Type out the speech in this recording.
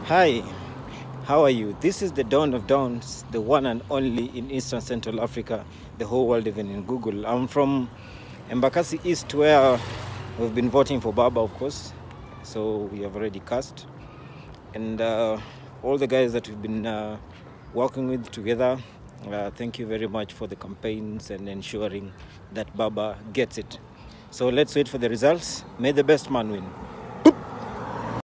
Hi, how are you? This is the Dawn of Dawns, the one and only in Eastern Central Africa, the whole world, even in Google. I'm from Embakasi East, where we've been voting for Baba, of course. So we have already cast. And all the guys that we've been working with together, thank you very much for the campaigns and ensuring that Baba gets it. So let's wait for the results. May the best man win.